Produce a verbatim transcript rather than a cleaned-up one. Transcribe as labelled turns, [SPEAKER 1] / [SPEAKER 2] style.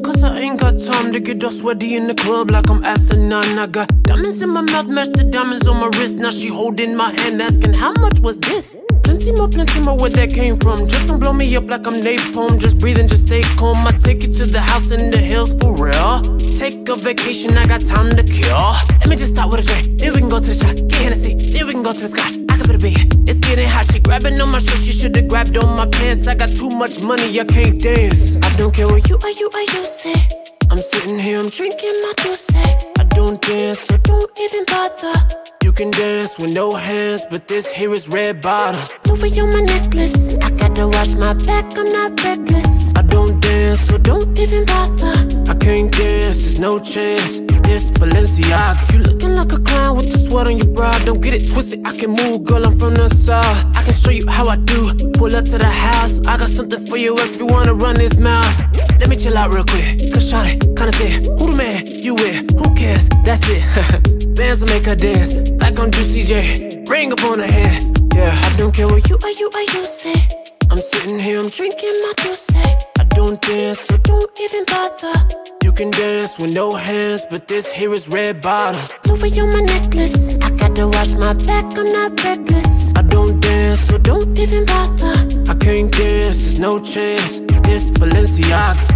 [SPEAKER 1] Cause I ain't got time to get all sweaty in the club like I'm asinine. I got diamonds in my mouth, match the diamonds on my wrist. Now she holding my hand, asking how much was this? Plenty more, plenty more, where that came from. Just don't blow me up like I'm napalm. Just breathe and just stay calm. I take you to the house in the hills for real. Take a vacation, I got time to kill. Let me just start with a drink, then we can go to the shot. Get Hennessy, then we can go to the scotch. I can put a big, it's getting hot. She grabbing on my shirt, she should've grabbed on my pants. I got too much money, I can't dance. I don't care what you are, you are, you say. I'm sitting here, I'm drinking my juice. I don't dance, so don't even bother. You can dance with no hands, but this here is red bottom. Louis on my necklace, I gotta watch my back, I'm not reckless. I don't dance, so don't even bother. I can't dance, there's no chance. This Balenciaga, you looking like a clown with the sweat on your brow. Don't get it twisted, I can move, girl, I'm from the south. I can show you how I do, pull up to the house. I got something for you if you wanna run his mouth. Let me chill out real quick, cause shawty, kinda thick. Who the man? You with? Who cares? That's it. Bands will make her dance, like on Juicy J. Ring up on her hand, yeah. I don't care what you are, you are, you say. I'm sitting here, I'm drinking my juice. I don't dance, so don't even bother. You can dance with no hands, but this here is red bottom. Louis on my necklace, I gotta watch my back, I'm not reckless. I don't dance, so don't even bother. I can't dance, there's no chance. This Balenciaga.